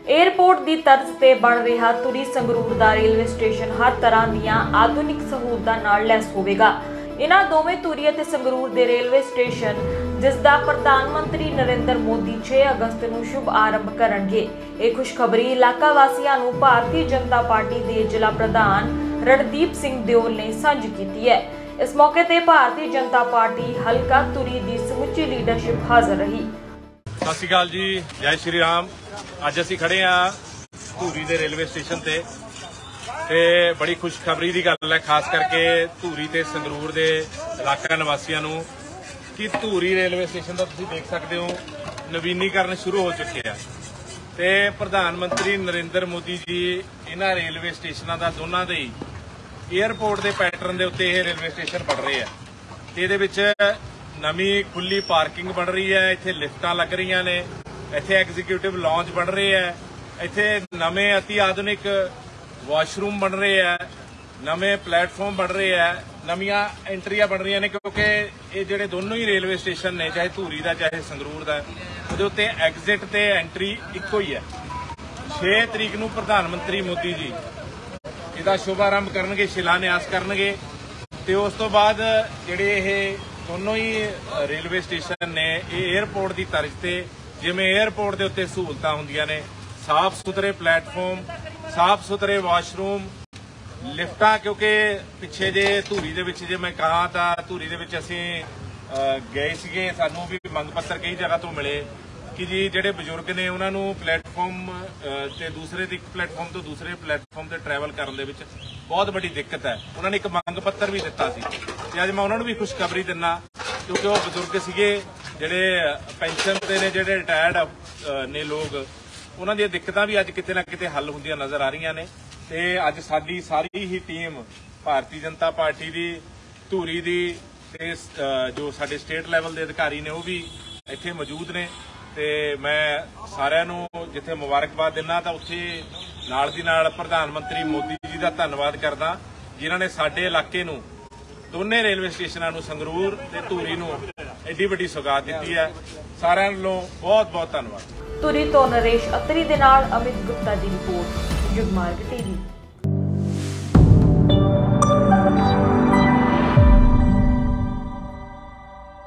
Airport की तर्ज ते बन रहा धुरी संगरूर दा रेलवे स्टेशन हर तरह दीआं आधुनिक सहूलतां नाल लैस होवेगा। इन्हां दोवें धुरी ते संगरूर दे रेलवे स्टेशन जिसदा प्रधानमंत्री नरेंद्र मोदी 6 अगस्त नूं शुभ आरंभ करनगे। इह खुशखबरी इलाका वासियां नूं भारतीय जनता पार्टी दे जिला प्रधान रणदीप सिंह दियोल ने सांझी कीती है। इस मौके ते भारतीय जनता पार्टी हलका धुरी दी समुची लीडरशिप हाज़र रही। सत श्री अकाल जी, जय श्री राम। अज असीं खड़े हाँ धूरी दे रेलवे स्टेशन ते बड़ी खुशखबरी की गल है, खास करके धूरी ते संगरूर दे इलाका निवासियों नूं कि धूरी रेलवे स्टेशन का तुसीं देख सकते हो नवीनीकरण शुरू हो चुके हैं। ते प्रधानमंत्री नरेंद्र मोदी जी इन्हां रेलवे स्टेशनों का दोनों दे एयरपोर्ट के पैटर्न के उत्ते रेलवे स्टेशन बन रहे हैं। इहदे विच नवी खुली पार्किंग बन रही है, इत्थे लिफ्टां लग रही ने, इत्थे एग्जीक्यूटिव लॉन्च बन रहे हैं, इत्थे नवे अति आधुनिक वाशरूम बन रहे हैं, नवे प्लेटफॉर्म बन रहे हैं, नवीं एंट्रियां बन रही ने, क्योंकि ये जिहड़े दोनों ही रेलवे स्टेशन ने, चाहे धूरी का चाहे संगरूर का, उहदे उत्ते एग्जिट ते एंट्री इक्को ही है। 6 तरीक नूं प्रधानमंत्री मोदी जी इसदा शुभारंभ करनगे, शिलान्यास करनगे ते उस तो बाद जिहड़े ये दोनों ही रेलवे स्टेशन ने एयरपोर्ट की तर्ज से जिवें एयरपोर्ट के उत्ते सहूलतां हुंदियां ने, साफ सुथरे प्लेटफॉर्म, साफ सुथरे वाशरूम, लिफ्टां, क्योंकि पिछे जे धूरी दे विच जे मैं कहा तो धूरी दे विच असीं गए सीगे, सानूं भी मंग पत्र कई जगह तो मिले कि जी जिहड़े बजुर्ग ने उन्हां नूं प्लेटफॉर्म ते दूसरे एक प्लेटफॉर्म तो दूसरे प्लेटफॉर्म ते ट्रैवल करन दे विच बहुत बड़ी दिक्कत है। उन्होंने एक मंग पत्र भी दिता सी ते अज मैं उन्होंने भी खुशखबरी दिना, क्योंकि वो बजुर्ग सीगे जिहड़े पेंशन ते ने, जिहड़े रिटायर्ड ने लोग, उन्हां दी दिक्कतां भी अज किते ना किते हल हुंदियां नज़र आ रही ने। ते अज साडी सारी ही टीम भारतीय जनता पार्टी दी धूरी दी ते जो साडे स्टेट लैवल के अधिकारी ने वो भी इत्थे मौजूद ने। ते मैं सारिਆਂ ਨੂੰ जिथे मुबारकबाद दिना तो उत्थे नाल दी नाल प्रधानमंत्री मोदी जी का धन्नवाद करदा, जिन्हां ने साडे इलाके नूं दोने रेलवे स्टेशनों नूं संगरूर ते धूरी नूं एडी वड्डी सौगात दित्ती है। सारिਆਂ ਵੱਲੋਂ बहुत बहुत धन्नवाद। धूरी तो नरेश अत्री दे नाल अमित गुप्ता दी रिपोर्ट, युगमार्ग टीवी।